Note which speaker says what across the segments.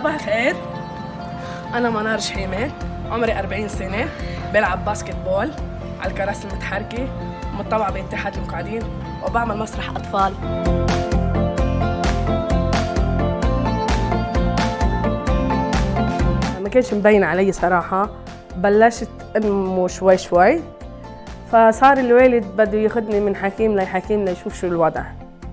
Speaker 1: صباح الخير. أنا منار شحيمة، عمري 40 سنة، بلعب باسكت بول على الكراسي المتحركة، متطوعة باتحاد المقعدين، وبعمل مسرح أطفال. ما كانش مبين علي صراحة، بلشت انمو شوي شوي، فصار الوالد بده ياخذني من حكيم لحكيم ليشوف شو الوضع.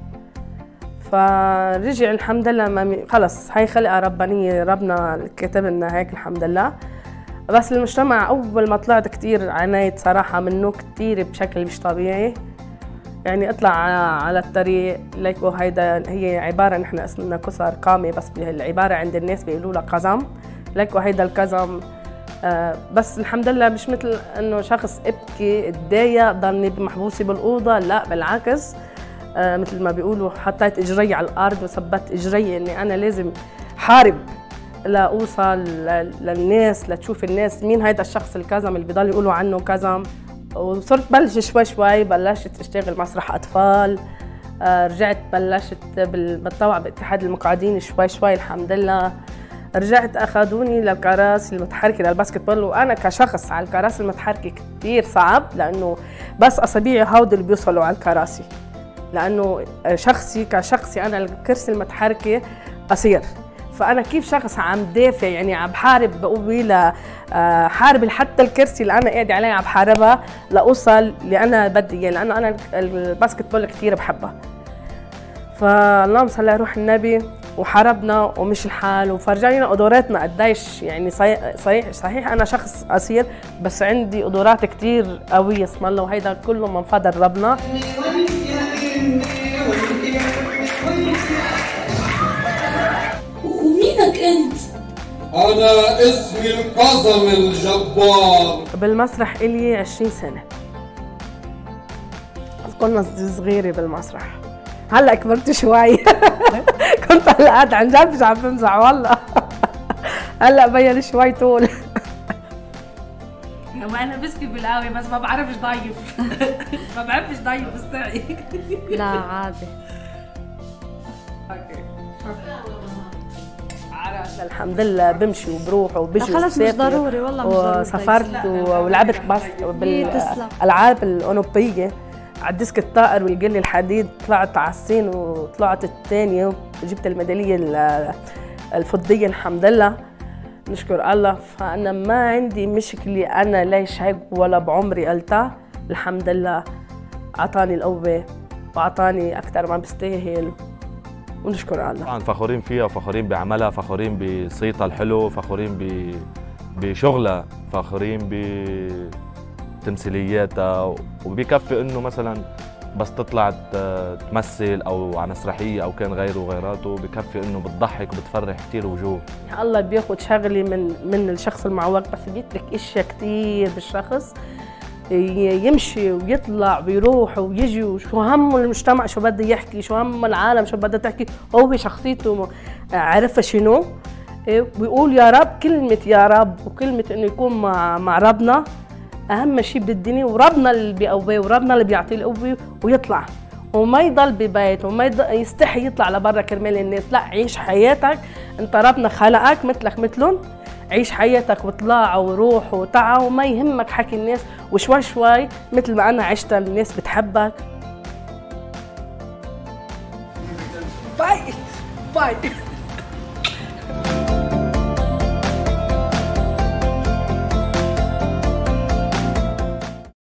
Speaker 1: فرجع الحمد لله، خلص هاي خلقة ربانية، ربنا كتب لنا هيك الحمد لله. بس المجتمع أول ما طلعت كتير عانيت صراحة منه كتير بشكل مش طبيعي. يعني اطلع على الطريق ليكو هيدا هي عبارة، نحن اسمنا كسر قامة، بس العبارة عند الناس بيقولوا لها قزم. ليكو هيدا القزم. بس الحمد لله مش مثل انه شخص ابكي اتضايق ضلني محبوسة بالأوضة، لا بالعكس. مثل ما بيقولوا حطيت اجري على الارض وثبت اجري اني انا لازم حارب لاوصل للناس، لتشوف الناس مين هيدا الشخص الكزم اللي بضل يقولوا عنه كزم. وصرت بلش شوي شوي، بلشت اشتغل مسرح اطفال. رجعت بلشت بتطوع باتحاد المقعدين شوي شوي الحمد لله. رجعت اخذوني للكراسي المتحركه للباسكت بول، وانا كشخص على الكراسي المتحركه كثير صعب، لانه بس اصابيعي هود اللي بيوصلوا على الكراسي، لانه كشخصي انا الكرسي المتحركه قصير. فانا كيف شخص عم دافع، يعني عم بحارب، بقوي حارب حتى الكرسي اللي انا قاعده عليه عم بحاربها لاوصل اللي انا بدي اياه، لانه انا الباسكت بول كثير بحبها. فاللهم صل على روح النبي، وحاربنا ومش الحال، وفرجينا قدراتنا قديش. يعني صحيح انا شخص قصير، بس عندي قدرات كثير قويه اسم الله، وهيدا كله من فضل ربنا.
Speaker 2: ومينك انت؟
Speaker 3: انا اسمي القزم الجبار.
Speaker 1: بالمسرح الي 20 سنه، كنا صغيره بالمسرح. هلا كبرت شوي. كنت هلا قاعد عن جد مش عم بمزح والله. هلا بين شوي طول.
Speaker 4: وانا بسكي بالقهوه بس ما بعرفش ضيف. ما بعرفش ضيف بستعي.
Speaker 2: لا عادي.
Speaker 1: اوكي. الحمد لله بمشي وبروح وبجي
Speaker 2: خلص مش ضروري والله، مش ضروري.
Speaker 1: وسافرت ولعبت بس بالالعاب الاولمبيه على الديسك الطائر والقله الحديد. طلعت على الصين وطلعت الثانيه وجبت الميداليه الفضيه الحمد لله، نشكر الله. فانا ما عندي مشكله انا ليش هيك ولا بعمري قلتها. الحمد لله اعطاني القوه واعطاني اكثر ما بستاهل، ونشكر الله.
Speaker 5: طبعا فخورين فيها وفخورين بعملها، فخورين بصيتها الحلو، فخورين بشغلها، فخورين بتمثيلياتها. وبكفي انه مثلا بس تطلع تمثل او على مسرحيه او كان غيره وغيراته، بكفي انه بتضحك وبتفرح كثير وجوه.
Speaker 1: الله بياخذ شغله من الشخص المعوق، بس بيترك اشياء كثير بالشخص، يمشي ويطلع ويروح ويجي، وشو همه المجتمع شو بده يحكي، شو هم العالم شو بدها تحكي، هو شخصيته عرفها شنو. ويقول يا رب، كلمة يا رب وكلمة انه يكون مع ربنا اهم شيء بالدنيا، وربنا اللي بيقويه وربنا اللي بيعطيه القوة، ويطلع وما يضل ببيت وما يستحي يطلع لبرا كرمال الناس. لا، عيش حياتك، انت ربنا خلقك مثلك مثلهم، عيش حياتك واطلع وروح وتعا، وما يهمك حكي الناس، وشوي شوي مثل ما انا عشت الناس بتحبك. باي باي.